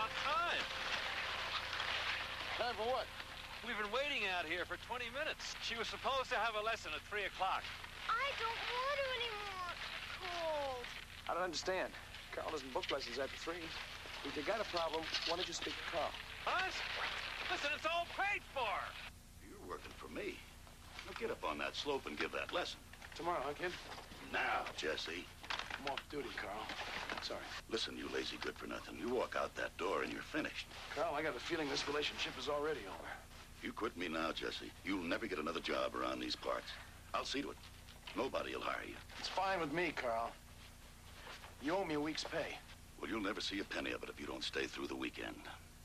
about time. Time for what? We've been waiting out here for 20 minutes. She was supposed to have a lesson at 3 o'clock. I don't want to anymore. It's cold. I don't understand. Carl doesn't book lessons after 3. If you got a problem, why don't you speak to Carl? Us? Listen, it's all paid for. You're working for me. Now get up on that slope and give that lesson. Tomorrow, huh, kid? Now, Jesse. I'm off duty, Carl. Sorry. Listen, you lazy good-for-nothing. You walk out that door and you're finished. Carl, I got a feeling this relationship is already over. You quit me now, Jesse. You'll never get another job around these parts. I'll see to it. Nobody will hire you. It's fine with me, Carl. You owe me a week's pay. Well, you'll never see a penny of it if you don't stay through the weekend.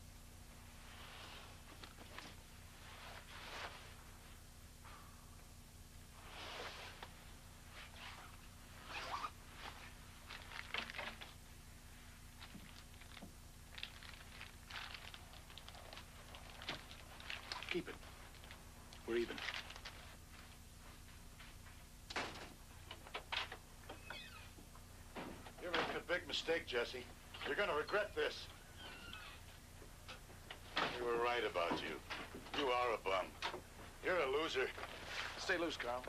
Keep it. We're even. You're making a big mistake, Jesse. You're gonna regret this. We were right about you. You are a bum. You're a loser. Stay loose, Carl.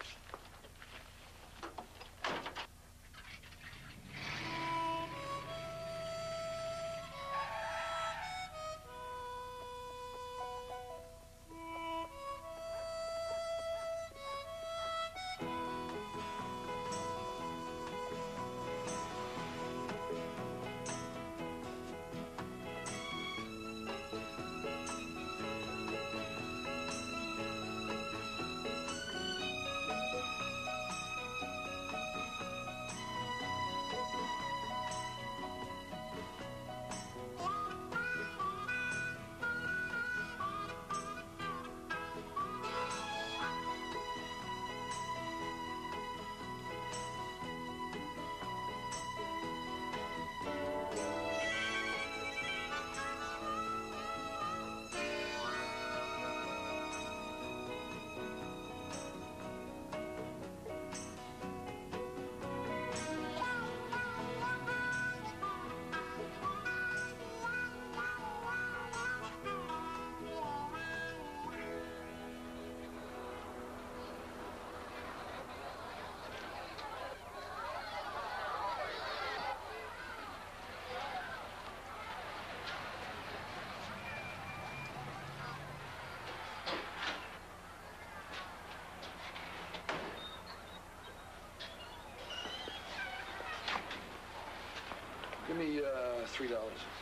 Give me $3.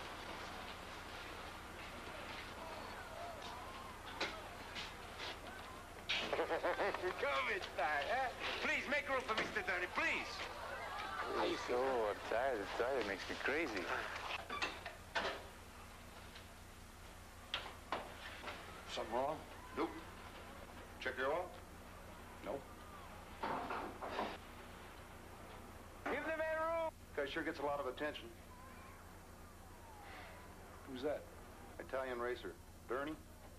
Come inside, huh? Please, make room for Mr. Dirty, please. I'm so tired. It makes me crazy. Something wrong? Nope. Check your wallet? Nope. Give the man room. Guy sure gets a lot of attention. Who's that? Italian racer. Bernie?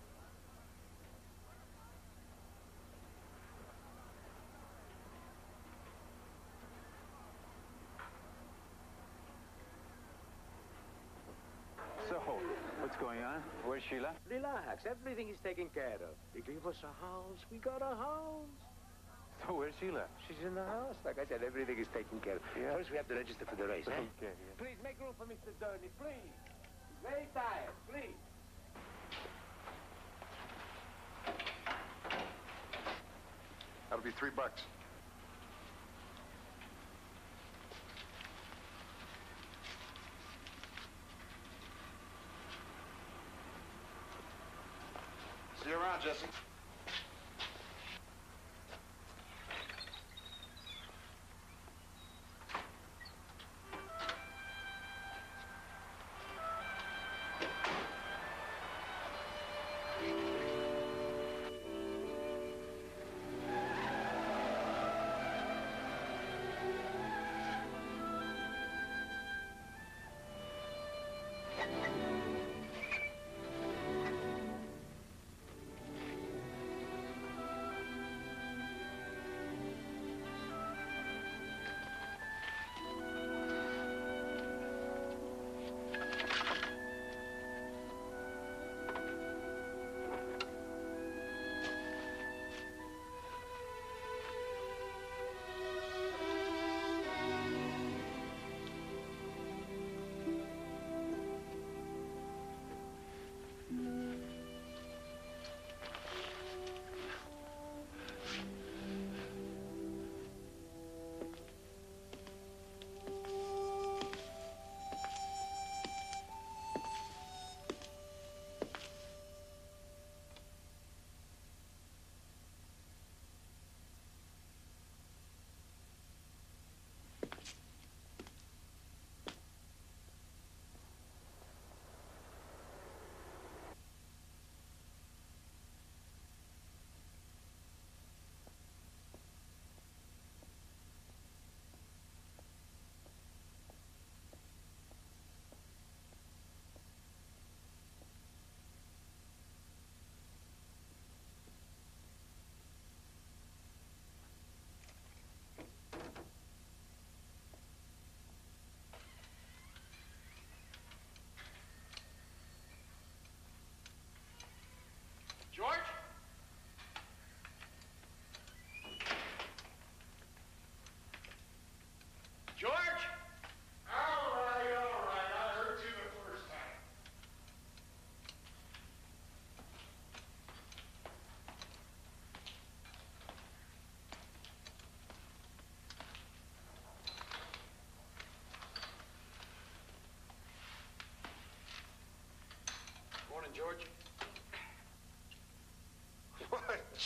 So, what's going on? Where's Sheila? Relax, everything is taken care of. They gave us a house, we got a house. So, where's Sheila? She's in the house. Like I said, everything is taken care of. Yeah. First, we have to register for the race, eh? Okay, yeah. Please, make room for Mr. Dirty, please. He's very tired, please. That'll be $3. See you around, Jesse.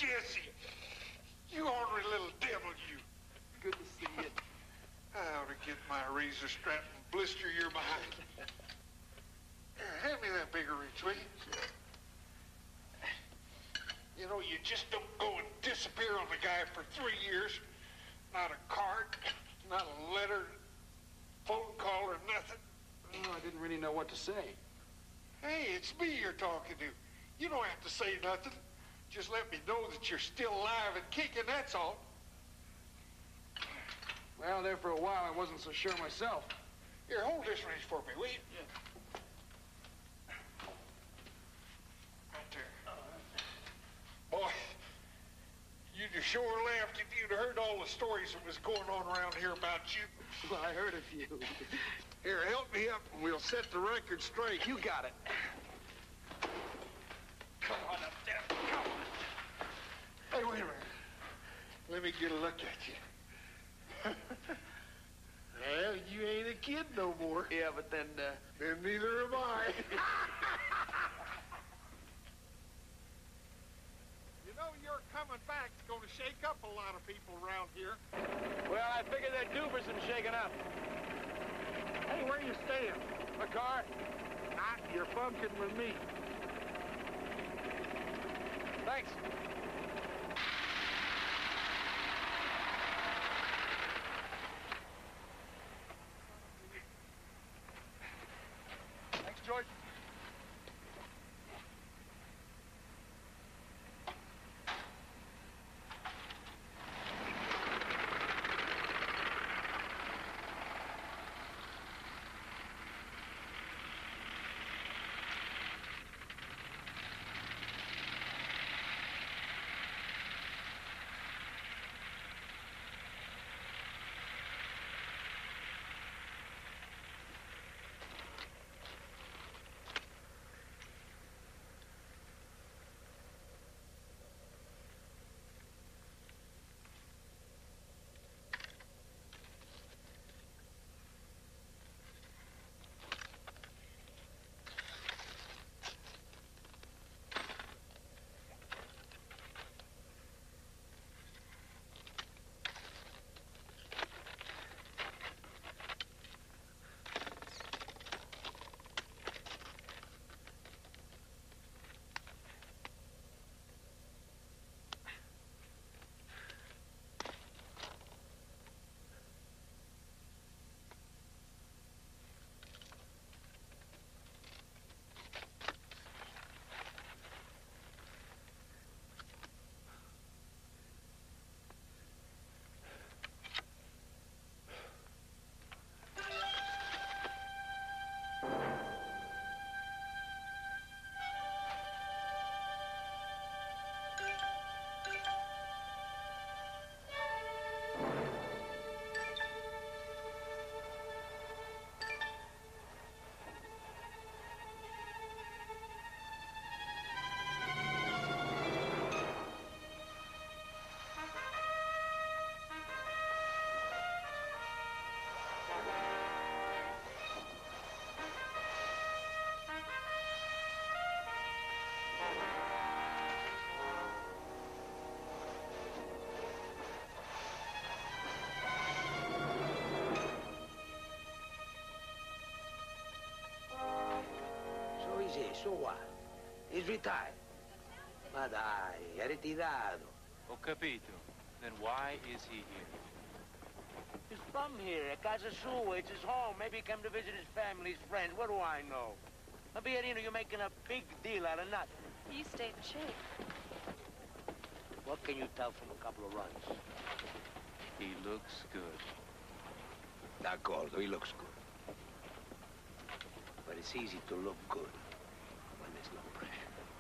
Jesse. You ornery little devil, you. Good to see you. I ought to get my razor strap and blister your behind. Here, hand me that bigger reach, will you? You know, you just don't go and disappear on the guy for 3 years. Not a card, not a letter, phone call, or nothing. Oh, I didn't really know what to say. Hey, it's me you're talking to. You don't have to say nothing. Just let me know that you're still alive and kicking, that's all. Well, there for a while, I wasn't so sure myself. Here, hold this wrench for me, will you? Yeah. Right there. Boy, you'd have sure laughed if you'd heard all the stories that was going on around here about you. Well, I heard a few. Here, help me up and we'll set the record straight. You got it. Come on up there. Come on. Hey, wait a minute. Let me get a look at you. Well, you ain't a kid no more. Yeah, but then neither am I. You know, your coming back's gonna shake up a lot of people around here. Well, I figured they'd do for some shaking up. Hey, where you staying? My car? You're bunking with me. Thanks. Thanks, George. So what? He's retired. Ma dai, è ritirato. Ho capito. Then why is he here? He's from here, at Casa Sua. It's his home. Maybe he came to visit his family, his friends. What do I know? Barbarino, you're making a big deal out of nothing. You stayed in shape. What can you tell from a couple of runs? He looks good. D'accordo, he looks good. But it's easy to look good when there's no pressure.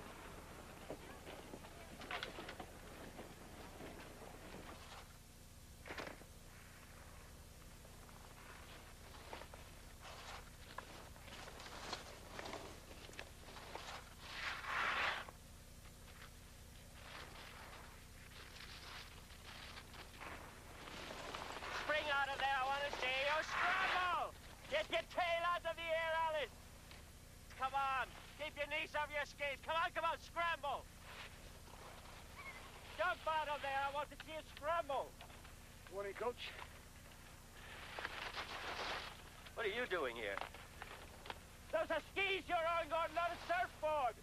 Spring out of there, I want to see you scramble! Get your tail out of the air, Alice! Come on, keep your knees off your skates. Come on, scramble! jump out of there. I want to see a scramble. Morning, Coach. What are you doing here? Those are skis you're on, Gordon, not a surfboard.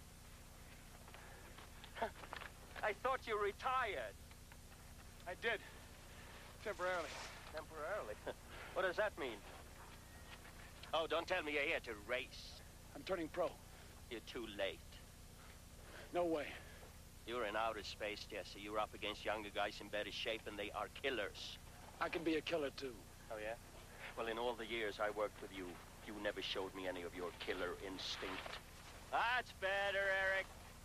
I thought you retired. I did. Temporarily. Temporarily? What does that mean? Oh, don't tell me you're here to race. I'm turning pro. You're too late. No way. You're in outer space, Jesse. You're up against younger guys in better shape, and they are killers. I can be a killer, too. Oh, yeah? Well, in all the years I worked with you, you never showed me any of your killer instinct. That's better, Eric.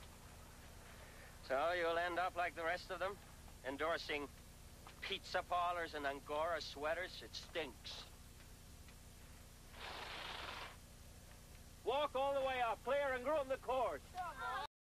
So you'll end up like the rest of them, endorsing pizza parlors and Angora sweaters? It stinks. Walk all the way up, clear and groom the course.